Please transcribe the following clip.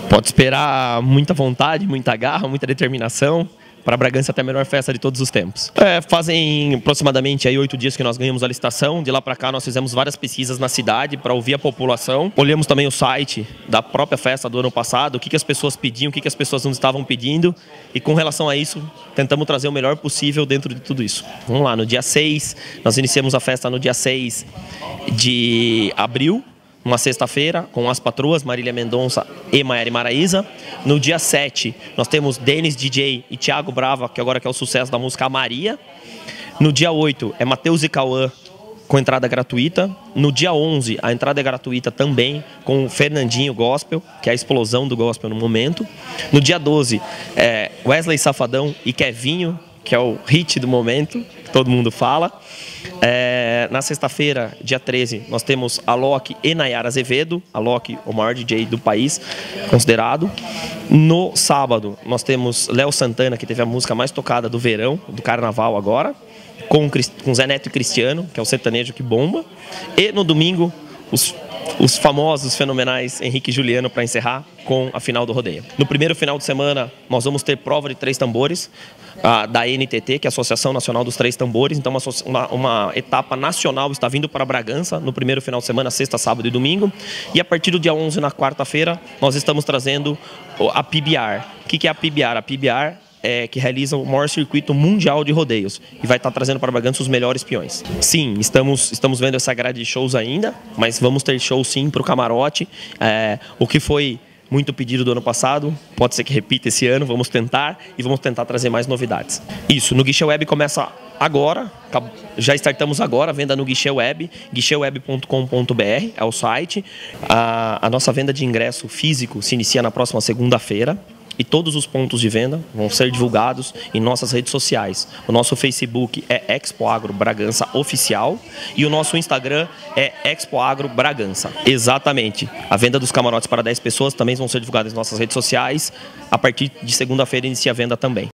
Pode esperar muita vontade, muita garra, muita determinação. Para Bragança até a melhor festa de todos os tempos. Fazem aproximadamente aí 8 dias que nós ganhamos a licitação. De lá para cá nós fizemos várias pesquisas na cidade para ouvir a população. Olhamos também o site da própria festa do ano passado, o que as pessoas pediam, o que as pessoas não estavam pedindo. E com relação a isso, tentamos trazer o melhor possível dentro de tudo isso. Vamos lá, no dia 6, nós iniciamos a festa no dia 6 de abril. Uma sexta-feira, com as patroas Marília Mendonça e Maiara Maraíza. No dia 7, nós temos Denis DJ e Thiago Brava, que agora é o sucesso da música Maria. No dia 8, é Matheus e Cauã, com entrada gratuita. No dia 11, a entrada é gratuita também, com o Fernandinho Gospel, que é a explosão do gospel no momento. No dia 12, é Wesley Safadão e Kevinho, que é o hit do momento, que todo mundo fala. Na sexta-feira, dia 13, nós temos Alok e Nayara Azevedo. Alok, o maior DJ do país, considerado. No sábado, nós temos Léo Santana, que teve a música mais tocada do verão, do carnaval agora, com Zé Neto e Cristiano, que é o sertanejo que bomba. E no domingo, os famosos, fenomenais Henrique e Juliano para encerrar com a final do rodeio. No primeiro final de semana, nós vamos ter prova de 3 tambores da NTT, que é a Associação Nacional dos 3 Tambores. Então, uma etapa nacional está vindo para Bragança no primeiro final de semana, sexta, sábado e domingo. E a partir do dia 11, na quarta-feira, nós estamos trazendo a PBR. O que é a PBR? A PBR que realiza o maior circuito mundial de rodeios e vai estar trazendo para Bragança os melhores peões. Sim, estamos vendo essa grade de shows ainda, mas vamos ter show sim para o camarote. O que foi muito pedido do ano passado, pode ser que repita esse ano, vamos tentar trazer mais novidades. Isso, no Guichê Web começa agora, já startamos agora a venda no Guichê Web, guicheweb.com.br é o site. A nossa venda de ingresso físico se inicia na próxima segunda-feira. E todos os pontos de venda vão ser divulgados em nossas redes sociais. O nosso Facebook é Expo Agro Bragança Oficial e o nosso Instagram é Expo Agro Bragança. Exatamente. A venda dos camarotes para 10 pessoas também vão ser divulgadas em nossas redes sociais. A partir de segunda-feira inicia a venda também.